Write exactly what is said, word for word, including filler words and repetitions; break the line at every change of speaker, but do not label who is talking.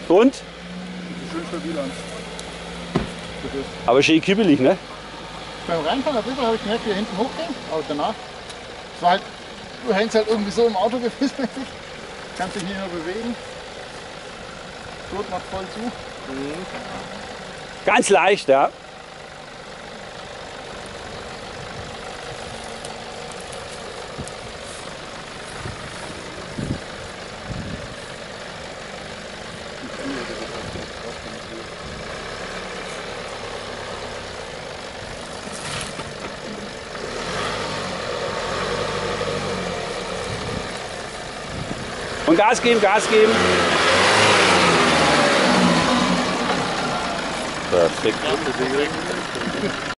Und?
Schön stabil an.
Aber schön kippelig, ne?
Beim Reinfahren ein bisschen habe ich gemerkt, wie er hinten hochging, aber danach, es war halt, du hängst halt irgendwie so im Auto gefühlsmäßig, kannst dich nicht mehr bewegen. Gurt macht voll zu. Mhm.
Ganz leicht, ja. Und Gas geben, Gas geben. Perfekt.